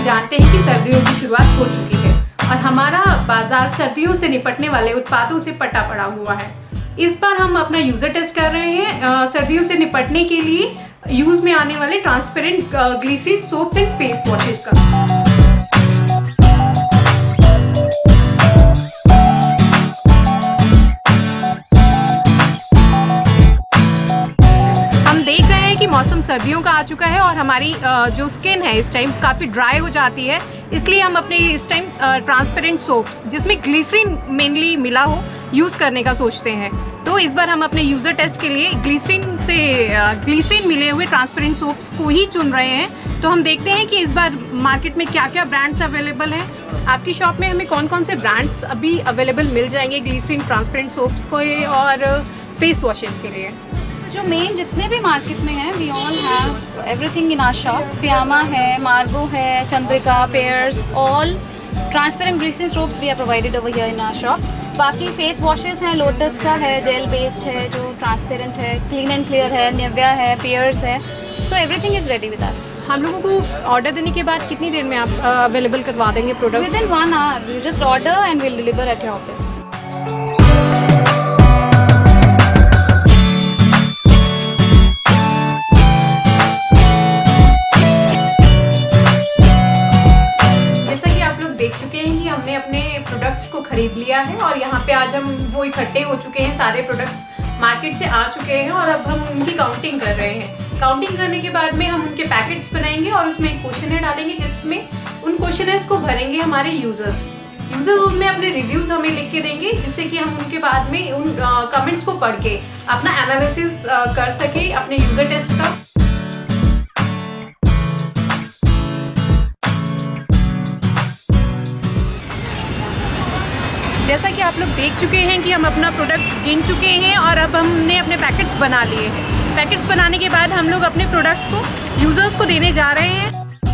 जानते हैं कि सर्दियों की शुरुआत हो चुकी है और हमारा बाजार सर्दियों से निपटने वाले उत्पादों से पटा पड़ा हुआ है। इस बार हम अपना यूजर टेस्ट कर रहे हैं सर्दियों से निपटने के लिए यूज में आने वाले transparent glycerine soap and face washes का। मौसम सर्दियों का आ चुका है और हमारी जो स्किन है इस टाइम काफ़ी ड्राई हो जाती है, इसलिए हम अपने इस टाइम ट्रांसपेरेंट सोप्स जिसमें ग्लिसरीन मेनली मिला हो यूज़ करने का सोचते हैं। तो इस बार हम अपने यूज़र टेस्ट के लिए ग्लिसरीन मिले हुए ट्रांसपेरेंट सोप्स को ही चुन रहे हैं। तो हम देखते हैं कि इस बार मार्केट में क्या क्या ब्रांड्स अवेलेबल हैं। आपकी शॉप में हमें कौन कौन से ब्रांड्स अभी अवेलेबल मिल जाएंगे ग्लिसरीन ट्रांसपेरेंट सोप्स को और फेस वॉशेस के लिए? जो मेन जितने भी मार्केट में हैं, we all have everything in our shop. Fiama है, मार्गो है, Chandrika, Pears, all transparent glycerine soaps we are provided over here in our shop. बाकी फेस वॉशेस हैं, लोटस का है, जेल बेस्ड है जो ट्रांसपेरेंट है, क्लीन एंड क्लियर है, निविया है, पेयर्स है। So everything is ready with us. हम लोगों को ऑर्डर देने के बाद कितनी देर में आप अवेलेबल करवा देंगे product? Within 1 hour you just order and will deliver at your office. हमने अपने प्रोडक्ट्स को खरीद लिया है और यहाँ पे आज हम वो इकट्ठे हो चुके हैं, सारे प्रोडक्ट्स मार्केट से आ चुके हैं और अब हम उनकी काउंटिंग कर रहे हैं। काउंटिंग करने के बाद में हम उनके पैकेट्स बनाएंगे और उसमें एक क्वेश्चनर डालेंगे जिसमें उन क्वेश्चनर्स को भरेंगे हमारे यूजर्स उनमें अपने रिव्यूज हमें लिख के देंगे, जिससे कि हम उनके बाद में उन कमेंट्स को पढ़ के अपना एनालिसिस कर सके अपने यूजर टेस्ट का। जैसा कि आप लोग देख चुके हैं कि हम अपना प्रोडक्ट गिन चुके हैं और अब हमने अपने पैकेट्स बना लिए हैं। पैकेट्स बनाने के बाद हम लोग अपने प्रोडक्ट्स को यूजर्स को देने जा रहे हैं।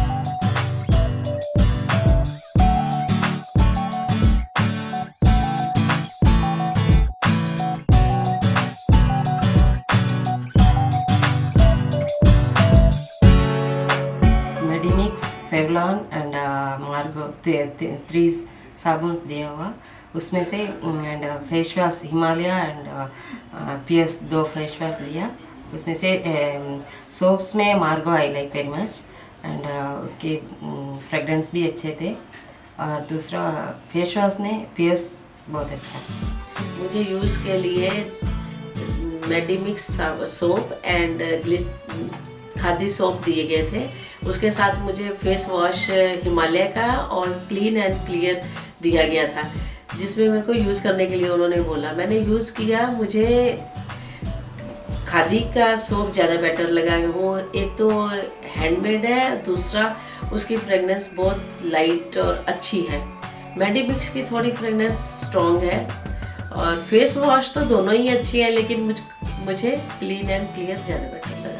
मेडिमिक्स, सेवलॉन एंड मार्गो 3 साबुन दिया हुआ, उसमें से and face wash Himalaya and Pears 2 face wash दिया। उसमें से सोप्स में Margo I like very much and उसके फ्रेगरेंस भी अच्छे थे और दूसरा फेस वॉश में पियर्स बहुत अच्छा। मुझे यूज़ के लिए Medimix soap and Khadi soap दिए गए थे। उसके साथ मुझे फेस वॉश हिमालय का और क्लीन एंड क्लियर दिया गया था, जिसमें मेरे को यूज़ करने के लिए उन्होंने बोला। मैंने यूज़ किया, मुझे खादी का सोप ज़्यादा बेटर लगा। वो एक तो हैंडमेड है, दूसरा उसकी फ्रेगनेंस बहुत लाइट और अच्छी है। मेडिमिक्स की थोड़ी फ्रेगनेंस स्ट्रॉन्ग है और फेस वॉश तो दोनों ही अच्छी है, लेकिन मुझे क्लीन एंड क्लियर ज़्यादा बेटर लगा।